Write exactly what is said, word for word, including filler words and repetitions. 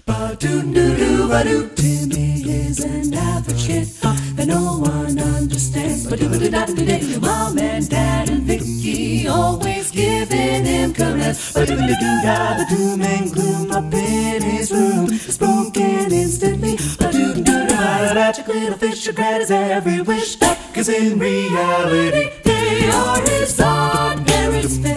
Ba-doo-doo-doo, ba-doo. Timmy is an average kid that no one understands. Ba-doo-doo-doo-doo-doo. Mom and Dad and Vicky always giving him commands. Ba-doo-doo-doo-da, the doom and gloom up in his room is broken instantly. Ba-doo-doo-doo-da, the magic little fish should grant his every wish. Cause in reality they are his odd parents.